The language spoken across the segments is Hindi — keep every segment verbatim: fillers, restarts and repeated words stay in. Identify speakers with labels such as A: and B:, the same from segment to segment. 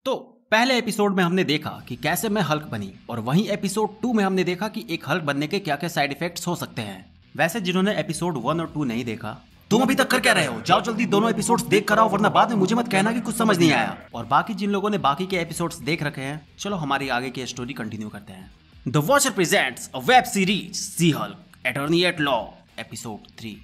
A: तो पहले एपिसोड में हमने देखा कि कैसे मैं हल्क बनी और वहीं एपिसोड टू में हमने देखा कि एक हल्क बनने के क्या क्या साइड इफेक्ट्स हो सकते हैं। वैसे जिन्होंने एपिसोड वन और टू नहीं देखा तुम अभी तक कर क्या रहे हो, जाओ जल्दी दोनों एपिसोड्स देख कर आओ, वरना बाद में मुझे मत कहना कि कुछ समझ नहीं आया। और बाकी जिन लोगों ने बाकी के एपिसोड्स देख रखे हैं, चलो हमारी आगे की स्टोरी कंटिन्यू करते हैं। The watcher presents a web series she Hulk attorney at law episode three.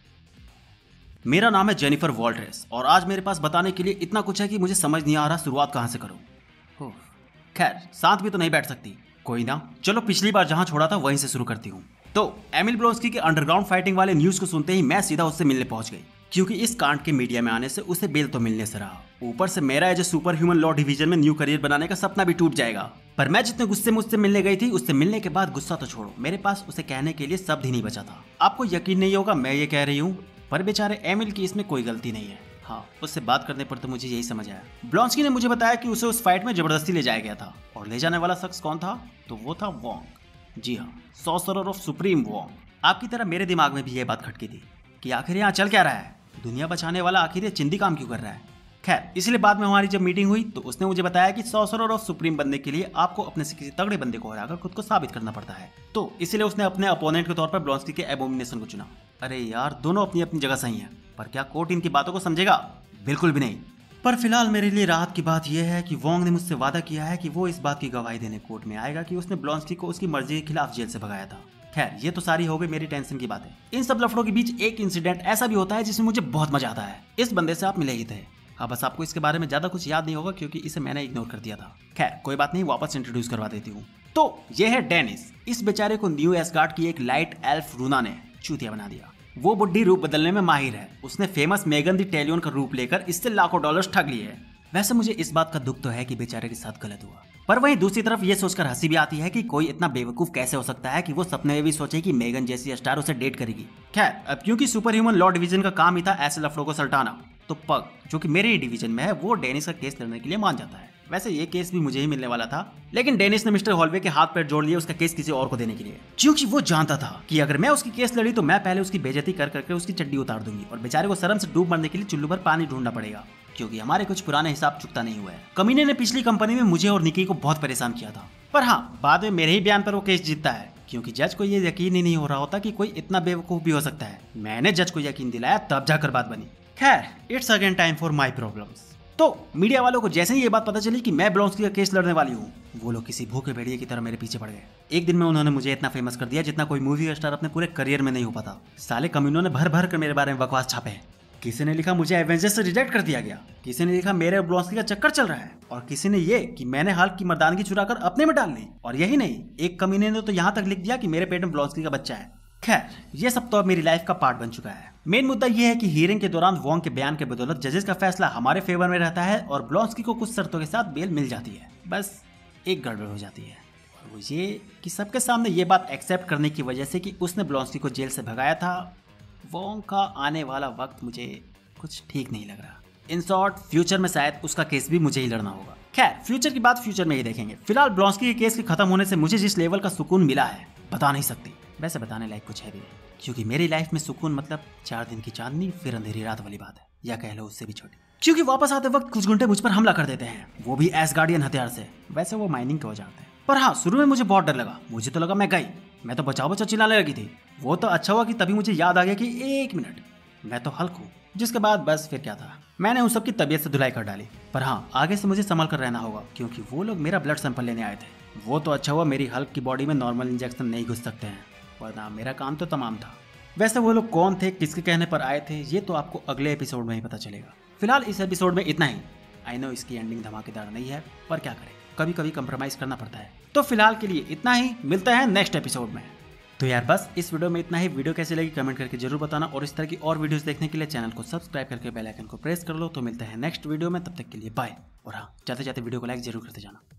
A: मेरा नाम है जेनिफर वॉल्ट्रेस और आज मेरे पास बताने के लिए इतना कुछ है कि मुझे समझ नहीं आ रहा शुरुआत कहां से करूं। खैर साथ भी तो नहीं बैठ सकती, कोई ना, चलो पिछली बार जहां छोड़ा था वहीं से शुरू करती हूं। तो एमिल ब्लोंस्की के अंडरग्राउंड फाइटिंग वाले न्यूज को सुनते ही मैं सीधा उससे मिलने पहुंच गई, क्योंकि इस कांड के मीडिया में आने से उसे बेल तो मिलने से रहा, ऊपर से मेरा as a super human law division में न्यू करियर बनाने का सपना भी टूट जाएगा। पर मैं जितने गुस्से में उससे मिलने गई थी, उससे मिलने के बाद गुस्सा तो छोड़ो, मेरे पास उसे कहने के लिए शब्द ही नहीं बचा था। आपको यकीन नहीं होगा मैं ये कह रही हूँ, पर बेचारे एमिल की इसमें कोई गलती नहीं है। हाँ, उससे बात करने पर तो मुझे यही समझ आया। ब्लोंस्की ने मुझे बताया कि उसे उस फाइट में जबरदस्ती ले जाया गया था, और ले जाने वाला शख्स कौन था? तो वो था वोंग। जी हाँ, सॉर्सरर ऑफ सुप्रीम वोंग। आपकी तरह मेरे दिमाग में भी ये बात खटकी थी कि आखिर यहाँ चल क्या रहा है, दुनिया बचाने वाला आखिर ये चिंदी काम क्यों कर रहा है। खैर, इसलिए बाद में हमारी जब मीटिंग हुई तो उसने मुझे बताया कि सॉर्सरर ऑफ सुप्रीम बनने के लिए आपको अपने से किसी तगड़े बंदे को हराकर खुद को साबित करना पड़ता है। तो इसलिए उसने अपने अपोनेंट के तौर पर ब्लोंस्की के एबोमिनेशन को चुना। अरे यार, दोनों अपनी अपनी जगह सही हैं, पर क्या कोर्ट इनकी बातों को समझेगा? बिल्कुल भी नहीं। पर फिलहाल मेरे लिए राहत की बात यह है कि वोंग ने मुझसे वादा किया है कि वो इस बात की गवाही देने कोर्ट में आएगा कि उसने ब्लोंस्की को उसकी मर्जी के खिलाफ जेल से भगाया था। खैर, ये तो सारी हो गई मेरी टेंशन की बातें। इन सब लफड़ों के बीच एक इंसिडेंट ऐसा भी होता है जिसमें मुझे बहुत मजा आता है। इस बंदे से आप मिले ही थे। हाँ, बस आपको इसके बारे में ज्यादा कुछ याद नहीं होगा क्योंकि इसे मैंने इग्नोर कर दिया था। खैर कोई बात नहीं, वापस इंट्रोड्यूस करवा देती हूँ। तो ये है डेनिस। इस बेचारे को न्यू एस्गार्ड की एक लाइट एल्फ रूना ने चूतिया बना दिया। वो बुड्ढी रूप बदलने में माहिर है। उसने फेमस मेगन द टेलियन का रूप लेकर इससे लाखों डॉलर्स ठग लिए हैं। वैसे मुझे इस बात का दुख तो है कि बेचारे के साथ गलत हुआ, पर वहीं दूसरी तरफ ये सोचकर हंसी भी आती है कि कोई इतना बेवकूफ कैसे हो सकता है कि वो सपने में भी सोचे कि मेगन जैसी स्टार उसे डेट करेगी। खैर, अब क्योंकि सुपर ह्यूमन लॉ डिवीजन का काम ही था ऐसे लफड़ों को सल्टाना, तो पग जो कि मेरे ही डिवीजन में है वो डेनिस का केस लड़ने के लिए मान जाता है। वैसे ये केस भी मुझे ही मिलने वाला था, लेकिन डेनिस ने मिस्टर हॉलवे के हाथ पैर जोड़ लिए उसका केस किसी और को देने के लिए, क्योंकि वो जानता था कि अगर मैं उसकी केस लड़ी तो मैं पहले उसकी बेइज्जती कर करके उसकी चड्डी उतार दूंगी और बेचारे को शर्म से डूब मरने के लिए चुल्लू भर पानी ढूंढना पड़ेगा, क्योंकि हमारे कुछ पुराने हिसाब चुकता नहीं हुआ है। कमीने ने पिछली कंपनी में मुझे और निकी को बहुत परेशान किया था, पर हाँ, बाद में मेरे ही बयान पर वो केस जीतता है, क्योंकि जज को ये यकीन ही नहीं हो रहा होता कि कोई इतना बेवकूफ भी हो सकता है। मैंने जज को यकीन दिलाया, तब जाकर बात बनी। खैर, it's again time for my problems. तो मीडिया वालों को जैसे ही ये बात पता चली कि मैं ब्लोंस्की का केस लड़ने वाली हूँ, वो लोग किसी भूखे भेड़िए की तरह मेरे पीछे पड़ गए। एक दिन में उन्होंने मुझे इतना फेमस कर दिया जितना कोई मूवी स्टार अपने पूरे करियर में नहीं हो पाता। साले कमीनों ने भर भर कर मेरे बारे में बकवास छापे हैं। किसी ने लिखा मुझे एवेंजर्स से रिजेक्ट कर दिया गया, किसी ने लिखा मेरे ब्लोंस्की का चक्कर चल रहा है, और किसी ने ये कि मैंने हल्क की मर्दानगी चुराकर अपने में डाल ली। और यही नहीं, एक कमीने ने तो यहाँ तक लिख दिया कि मेरे पेट में ब्लोंस्की का बच्चा है। खैर, ये सब तो अब मेरी लाइफ का पार्ट बन चुका है। मेन मुद्दा ये है कि हियरिंग के दौरान वोंग के बयान के बदौलत जजेस का फैसला हमारे फेवर में रहता है और ब्लोंस्की को कुछ शर्तों के साथ बेल मिल जाती है। बस एक गड़बड़ हो जाती है, और वो ये कि सबके सामने ये बात एक्सेप्ट करने की वजह से कि उसने ब्लोंस्की को जेल से भगाया था, वोंग का आने वाला वक्त मुझे कुछ ठीक नहीं लग रहा। इन शॉर्ट, फ्यूचर में शायद उसका केस भी मुझे ही लड़ना होगा। खैर, फ्यूचर की बात फ्यूचर में ही देखेंगे। फिलहाल ब्लोंस्की के केस के खत्म होने से मुझे जिस लेवल का सुकून मिला है बता नहीं सकती। वैसे बताने लायक कुछ है भी, क्योंकि मेरी लाइफ में सुकून मतलब चार दिन की चांदनी फिर अंधेरी रात वाली बात है, या कह लो उससे भी छोटी। क्योंकि वापस आते वक्त कुछ घंटे मुझ पर हमला कर देते हैं, वो भी एसगार्डियन हथियार से। वैसे वो माइनिंग के हो जाते हैं, पर हाँ, शुरू में मुझे बहुत डर लगा। मुझे तो लगा मैं गई, मैं तो बचाओ बचाओ चिल्लाने लगी थी। वो तो अच्छा हुआ कि तभी मुझे याद आ गया कि एक मिनट, मैं तो हल्क हूँ। जिसके बाद बस फिर क्या था, मैंने उन सबकी तबीयत से धुलाई कर डाली। पर हाँ, आगे से मुझे संभल कर रहना होगा, क्योंकि वो लोग मेरा ब्लड सैंपल लेने आए थे। वो तो अच्छा हुआ मेरी हल्क की बॉडी में नॉर्मल इंजेक्शन नहीं घुस सकते हैं, वरना मेरा काम तो तमाम था। वैसे वो लोग कौन थे, किसके कहने पर आए थे, ये तो आपको अगले एपिसोड में ही पता चलेगा। फिलहाल इस एपिसोड में इतना ही। आई नो इसकी एंडिंग धमाकेदार नहीं है, पर क्या करें, कभी कभी कंप्रोमाइज करना पड़ता है। तो फिलहाल के लिए इतना ही, मिलते हैं नेक्स्ट एपिसोड में। तो यार बस इस वीडियो में इतना ही। वीडियो कैसी लगी कमेंट करके जरूर बताना, और इस तरह की और वीडियोस देखने के लिए चैनल को सब्सक्राइब करके बेल आइकन को प्रेस कर लो। तो मिलते हैं नेक्स्ट वीडियो में, तब तक के लिए बाय। और हाँ, जाते जाते वीडियो को लाइक जरूर करते जाना।